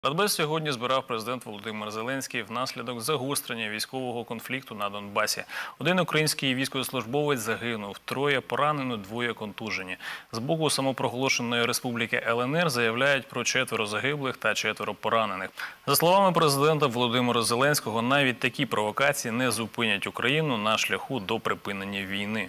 Радбез сьогодні збирав президент Володимир Зеленський внаслідок загострення військового конфлікту на Донбасі. Один український військовослужбовець загинув, троє поранено, двоє контужені. З боку самопроголошеної республіки ЛНР заявляють про 4 загиблих та 4 поранених. За словами президента Володимира Зеленського, навіть такі провокації не зупинять Україну на шляху до припинення війни.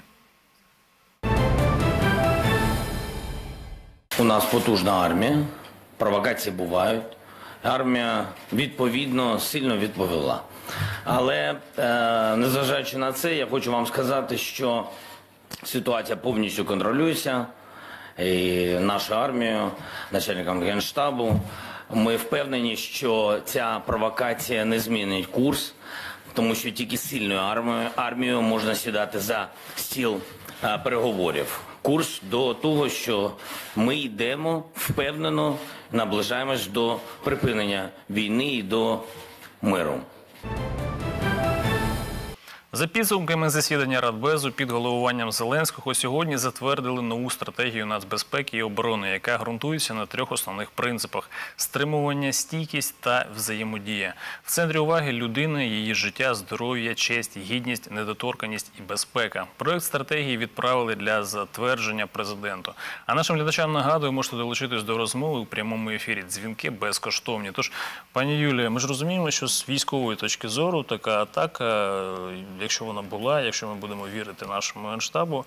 У нас потужна армія, провокації бувають. Армія, відповідно, сильно відповіла. Але, незважаючи на це, я хочу вам сказати, що ситуація повністю контролюється. І нашу армію, начальником Генштабу, ми впевнені, що ця провокація не змінить курс, тому що тільки сильною армією можна сідати за стіл переговорів. Курс до того, що ми йдемо впевнено, наближаємось до припинення війни і до миру. За підсумками засідання Радбезу під головуванням Зеленського сьогодні затвердили нову стратегію нацбезпеки і оборони, яка ґрунтується на 3 основних принципах – стримування, стійкість та взаємодія. В центрі уваги – людина, її життя, здоров'я, честь, гідність, недоторканність і безпека. Проект стратегії відправили для затвердження президенту. А нашим глядачам нагадую, можете долучитись до розмови у прямому ефірі. Дзвінки безкоштовні. Тож, пані Юлія, ми ж розуміємо, що з військової точки зору така атака, якщо вона була, якщо ми будемо вірити нашому Генштабу,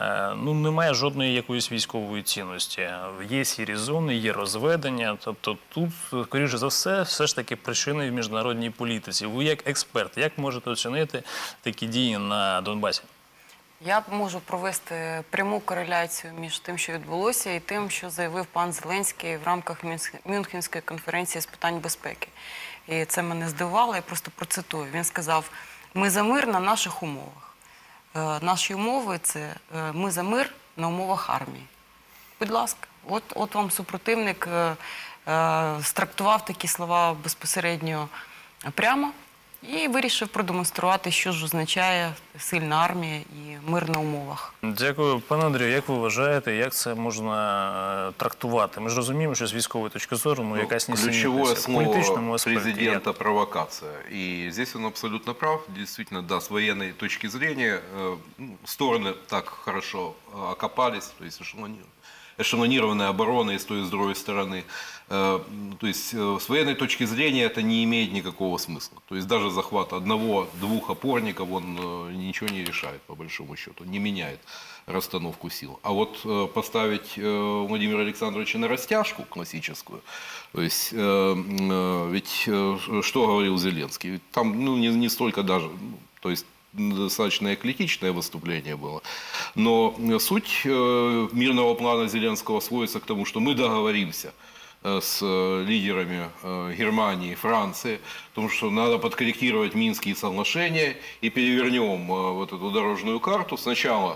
немає жодної якоїсь військової цінності. Є сірі зони, є розведення. Тобто тут, скоріше за все ж таки причини в міжнародній політиці. Ви як експерт, як можете оцінити такі дії на Донбасі? Я можу провести пряму кореляцію між тим, що відбулося, і тим, що заявив пан Зеленський в рамках Мюнхенської конференції з питань безпеки. І це мене здивувало, я просто процитую. Він сказав: «Ми за мир на наших умовах». Наші умови – це ми за мир на умовах армії. Будь ласка, от вам супротивник страктував такі слова безпосередньо прямо і вирішив продемонструвати, що ж означає сильна армія і мир на умовах. Дякую. Пане Андрію, як ви вважаєте, як це можна трактувати? Ми ж розуміємо, що з військової точки зору якась несенітниця. Ключевое слово президента – провокация. И здесь он абсолютно прав. Действительно, да, с военной точки зрения стороны так хорошо окопались, то есть эшелонированная оборона и с той и с другой стороны. То есть с военной точки зрения это не имеет никакого смысла. То есть даже захват 1-2 опорников, он ничего не решает, по большому счету, не меняет расстановку сил. А вот поставить Владимира Александровича на растяжку классическую, то есть ведь что говорил Зеленский? Там не столько даже, то есть достаточно эклектичное выступление было. Но суть мирного плана Зеленского сводится к тому, что мы договоримся с лидерами Германии, Франции, потому что надо подкорректировать Минские соглашения и перевернем вот эту дорожную карту. Сначала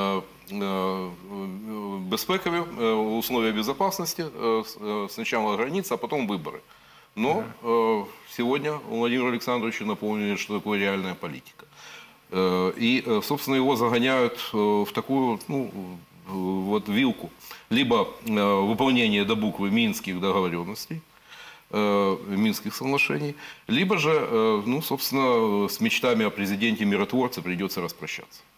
безпековые условия безопасности, сначала граница, а потом выборы. Но сегодня Владимиру Александровичу напомнили, что такое реальная политика. И, собственно, его загоняют в такую вилку. Либо выполнение до буквы Минских договоренностей, Минских соглашений, либо же, собственно, с мечтами о президенте-миротворце придется распрощаться.